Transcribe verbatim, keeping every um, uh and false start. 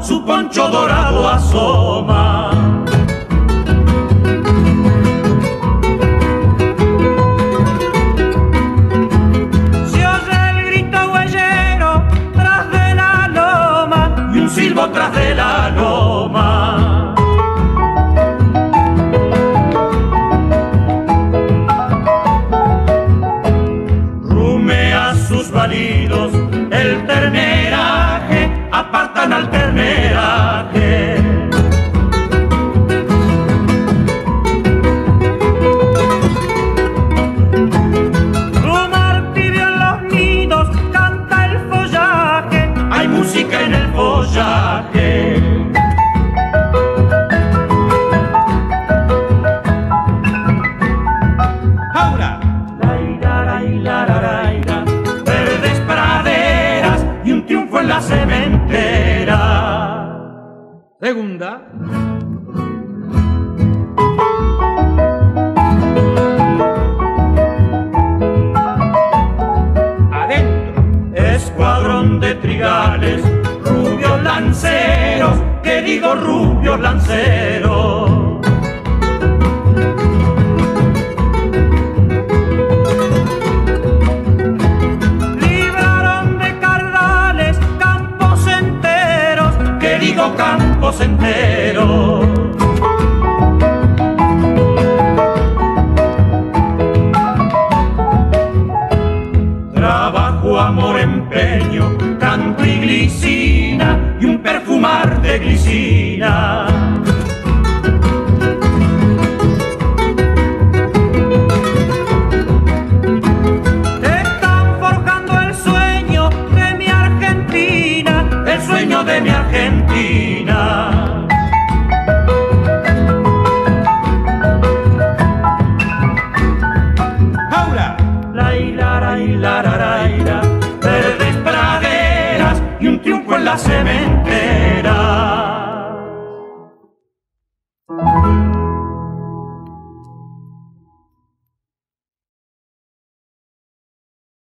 su poncho dorado asoma. Se oye el grito huellero tras de la loma Y un silbo tras de la loma. Rumea sus balidos el terneraje, apartan al terneraje. Rumor tibio en los nidos, canta el follaje. Hay música en el follaje. Ahora, lairarairaraira, verdes praderas y un triunfo en la cementera. Segunda. Adentro. Escuadrón de trigales, rubios lanceros, queridos rubios lanceros. Libraron de cardales campos enteros, Queridos campos enteros. Trabajo, amor, empeño, canto y glicina y un perfumar de glicina.